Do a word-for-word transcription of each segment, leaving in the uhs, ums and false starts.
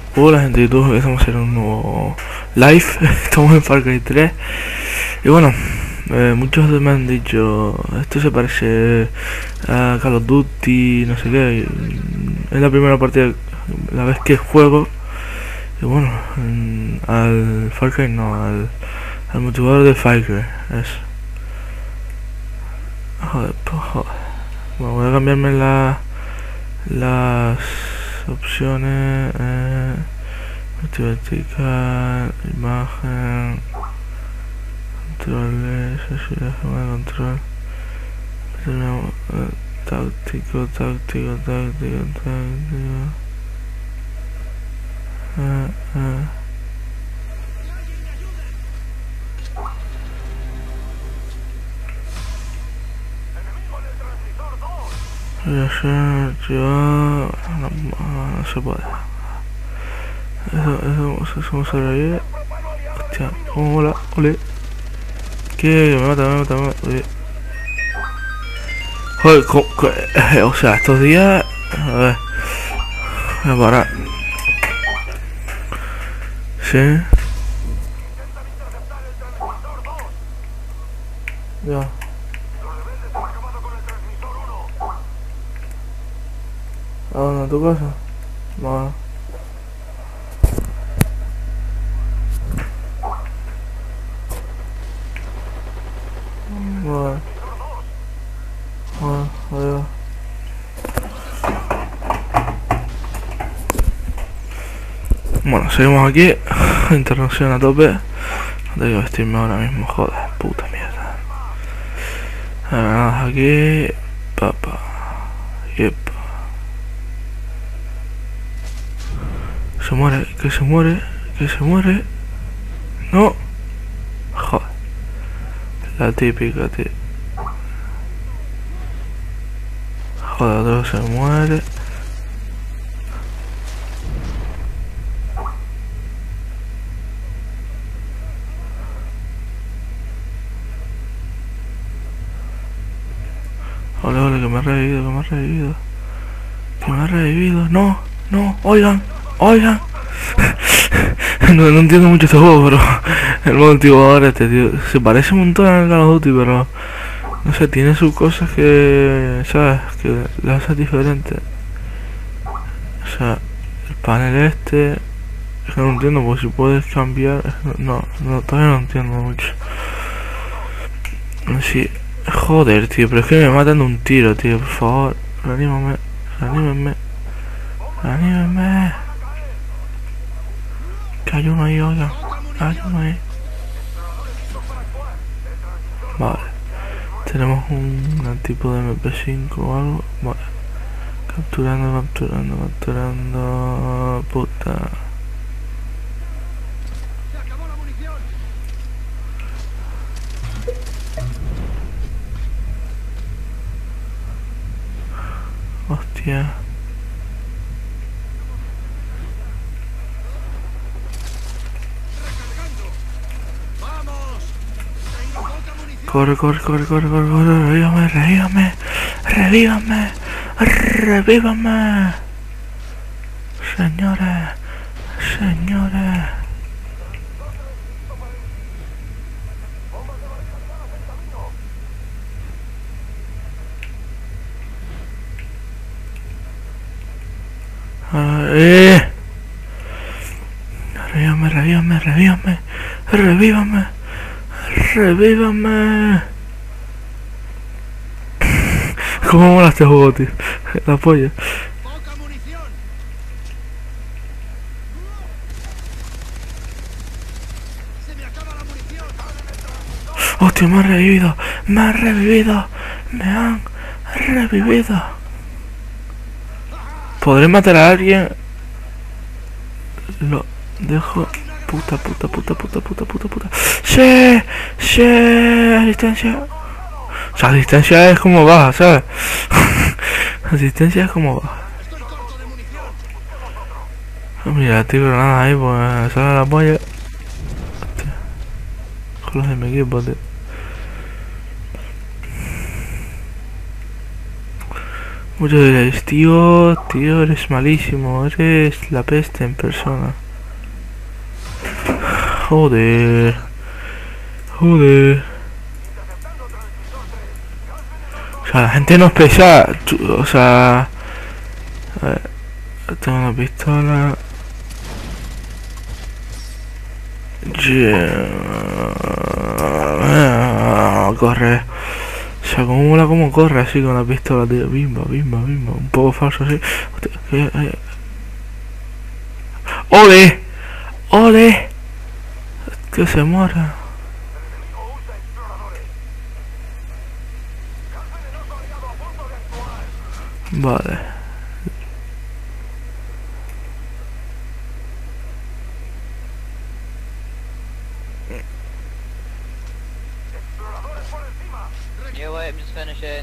Hola gente de YouTube, estamos en un nuevo live. Estamos en Far Cry tres. Y bueno, eh, muchos me han dicho, esto se parece a Call of Duty, no sé qué. Es la primera partida, la vez que juego. Y bueno, mm, al Far Cry no, al, al multijugador de Far Cry. Eso. Joder, pues joder. Bueno, voy a cambiarme la, las opciones. Eh, vertical, imagen, controles, así la forma de control. Tenemos eh, táctico, táctico, táctico, táctico. Eh, eh. Voy a hacer yo. No, no se puede. Eso, eso, eso, eso se ahí. Hostia, ¿cómo mola? Ole. ¿Qué? Me mata, me mata, me mata. Ole. Joder, co co o sea, estos días. A ver. Voy a parar. Sí. Ya. ¿A dónde? ¿A tu casa? Vale. Vale. Vale, adiós. Bueno, seguimos aquí. Internación a tope. Tengo que vestirme ahora mismo, joder, puta mierda. Nada, aquí. Papá. Yepa. Se muere, que se muere, que se muere. No. Joder. La típica, tío. Joder, otro se muere. Ole, ole, que me ha revivido, que me ha revivido. Que me ha revivido. No, no, oigan, oigan. no, no entiendo mucho este juego, pero el modo multijugador este, tío, se parece un montón al Call of Duty, pero no sé, tiene sus cosas que, ¿sabes? Que le hace diferente. O sea, el panel este, es que no entiendo, porque si puedes cambiar, no, no, todavía no entiendo mucho. Sí, joder, tío, pero es que me matan de un tiro, tío, por favor, reanímame, reanímame, reanímame. Que hay uno ahí, oiga, hay uno ahí. Vale, tenemos un tipo de M P cinco o algo, vale. Capturando, capturando, capturando, puta. Hostia. Corre, corre, corre, corre, corre, corre, revívame, revívame, revívame, revívame. Señores, señores. Eh. Revívame, revívame, revívame, revívame, revívame. ¿Cómo mola este juego, tío? La polla. Hostia, me ha revivido, me ha revivido, me han revivido. ¿Podré matar a alguien? Lo dejo. Puta, puta, puta, puta, puta, puta, puta. ¡Sí! ¡Sí! A distancia. O sea, a distancia es como baja, ¿sabes? A distancia es como baja. Mira, tío, nada ahí, pues sale la polla. Hostia. Con los de mi equipo, tío. Muchos diréis, tío, tío, eres malísimo, eres la peste en persona. Joder. Joder. O sea, la gente no es pesada. O sea... A ver, tengo una pistola. Yeah. Corre. Se acumula como corre así con la pistola, tío. Bimba, bimba, bimba. Un poco falso así. Hostia, que, eh. ¡Ole! ¡Ole! Que se muera. Vale. Yeah, wait, I'm just finishing.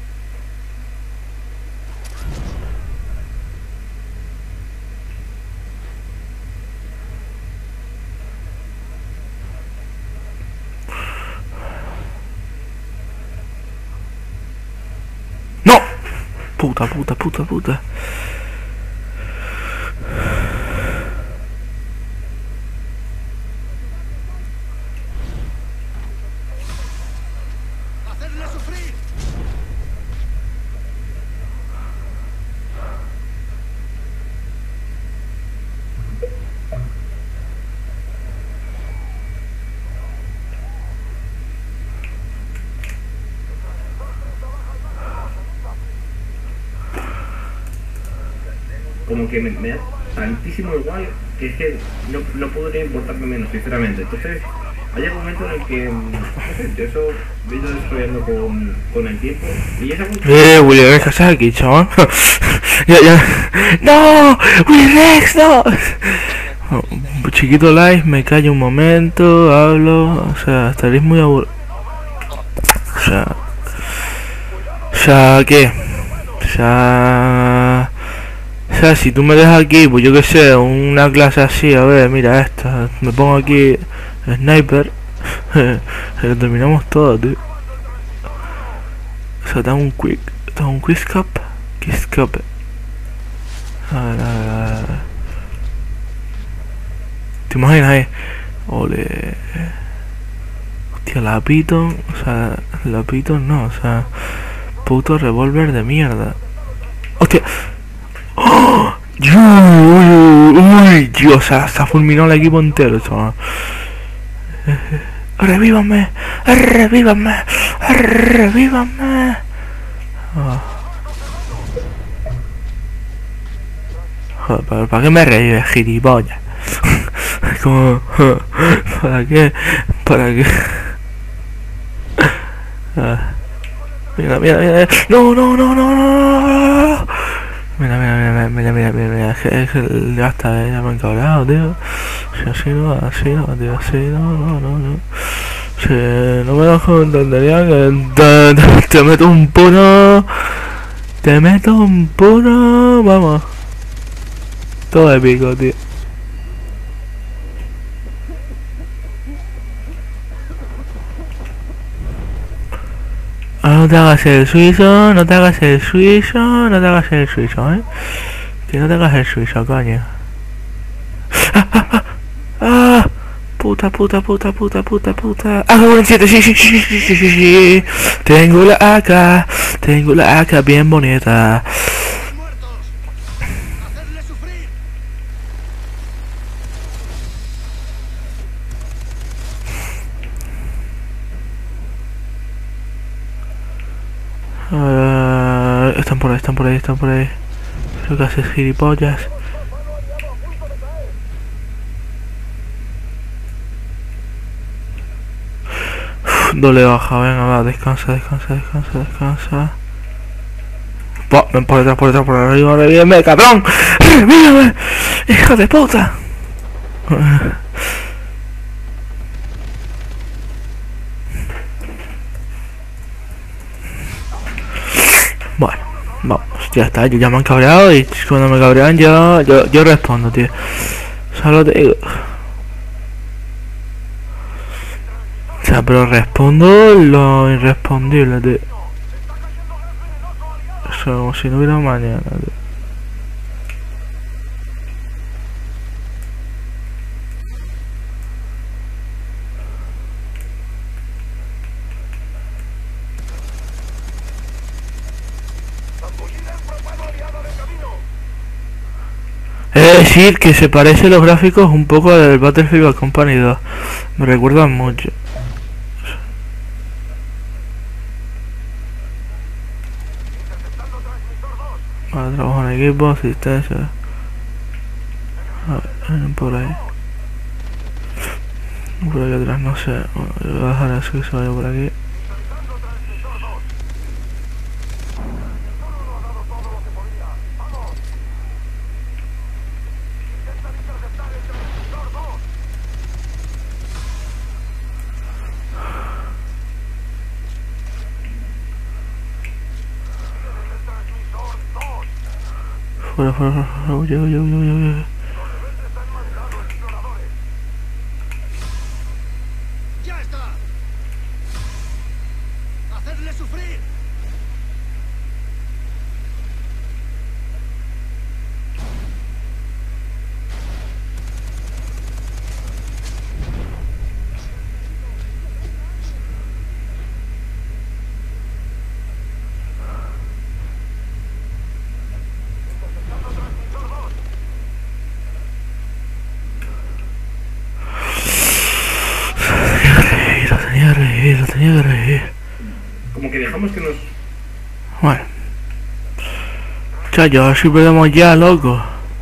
¡No! Puta, puta, puta, puta. ¡Hacerle sufrir! Como que me, me da tantísimo igual que es que no, no podría importarme menos, sinceramente. Entonces, hay un momento en el que, no sé, yo eso me he ido desarrollando con, con el tiempo y esa mucho... Eh, Willy Rex, ¿qué haces aquí, chaval? Ya, ya. ¡No! ¡Willy Rex, no! Oh, chiquito live, me callo un momento, hablo, o sea, estaréis muy aburridos. O sea... O sea, ¿qué? O sea... O sea, si tú me dejas aquí, pues yo que sé, una clase así, a ver, mira esta, me pongo aquí sniper, lo terminamos todo, tío. O sea, da un quick, da un quick cap, quick cap. A ver, a ver, a ver. ¿Te imaginas ahí? Ole. Hostia, la Piton, o sea, la Piton no, o sea, puto revólver de mierda. Hostia. ¡Oh! Uy, uy, uy, Dios, o sea, se ha fulminado el equipo entero, chaval. ¡Revívame! ¡Revívame! ¡Revívame! Oh. Joder, ¿para, ¿para qué me reíes, gilipollas? Como... ¿Para qué? ¿Para qué? Ah. Mira, mira, mira. No, no, no, no, no. Mira, mira, mira, mira, mira, mira, mira, es que, es que ya está, ya me he encabreado, tío. Si así no, así no, tío, así no, no, no, no. Si no me lo entendería que te, te, te meto un puro, te meto un puro, vamos. Todo épico, tío. No te hagas el suizo, no te hagas el suizo, no te hagas el suizo, eh. Que no te hagas el suizo, coño. ¡Ah, ah, ah! ¡Ah! Puta, puta, puta, puta, puta, puta. ¡Ah, veintisiete! Sí, sí, sí, sí, sí, sí, sí. Tengo la A K, tengo la A K bien bonita. ¡Muertos! ¡Hacerle sufrir! Uh, están por ahí, están por ahí, están por ahí. Creo que haces gilipollas. Uf, doble baja, venga, va, descansa, descansa, descansa, descansa. Po, ven por detrás, por detrás, por arriba, revívame, cabrón. Revívame, hijo de puta. Bueno, vamos, ya está, yo ya me han cabreado y cuando me cabrean yo, yo, yo respondo, tío. Solo te digo. O sea, pero respondo lo irrespondible, tío. Eso, como si no hubiera mañana, tío. He de decir que se parecen los gráficos un poco al Battlefield Bad Company dos. Me recuerdan mucho. Vale, trabajo en equipo, asistencia. A ver, por ahí. Por aquí atrás, no sé. Bueno, yo voy a dejar eso que se vaya por aquí. Fuera, fuera, fuera, fuera, huye, huye, huye, huye, huye. ¡Ya está! ¡Hacedle sufrir! Lo tenía que revivir, lo tenía que revivir. Como que dejamos que nos... Bueno. Chacho, a ver si perdemos ya, loco.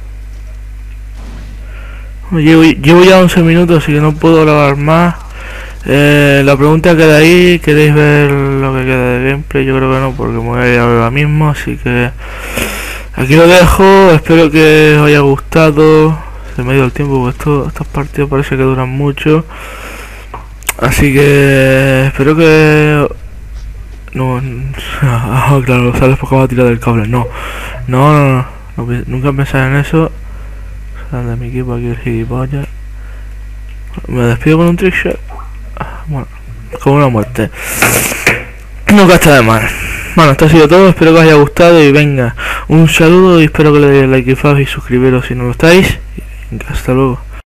Llevo, llevo ya once minutos, así que no puedo grabar más. Eh, la pregunta queda ahí. ¿Queréis ver lo que queda de gameplay? Yo creo que no, porque me voy a ir ahora mismo. Así que aquí lo dejo. Espero que os haya gustado. Se me ha ido el tiempo, porque esto, estas partidas parece que duran mucho. Así que espero que... No, ah, claro, sales porque va a tirar del cable. No, no, no, no, no, nunca pensé en eso. Sal de mi equipo aquí el gilipollas. Me despido con un trickshot. Bueno, como una muerte. Nunca está de mal. Bueno, esto ha sido todo, espero que os haya gustado y venga, un saludo y espero que le deis like y suscribiros si no lo estáis. Y venga, hasta luego.